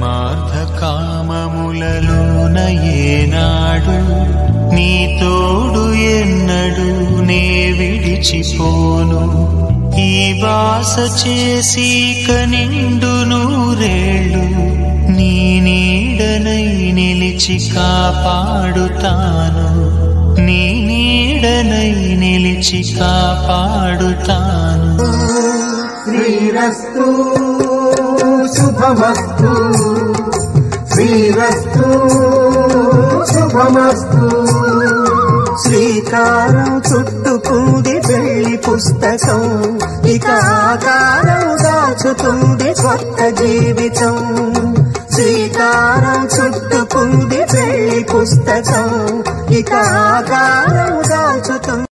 ధర్మార్థ కామములలోన ఏనాడు నీ తోడు ఎన్నడు నే విడిచిపోను ఈ బాస చేసి కనిండు నూరేళ్ళు నీ నీడనై నిలిచి కాపాడుతాను నీ నీడనై నిలిచి కాపాడుతాను శ్రీరస్తు శుభమస్తు శ్రీరస్తు శుభమస్తు శ్రీకారం చుట్టుకుంది వెళ్లి పుస్తకం ఇక ఆకారం దాచుతుంది కొత్త జీవితం శ్రీకారం చుట్టుకుంది వెళ్లి పుస్తకం ఇక ఆకారం దాచుతుంది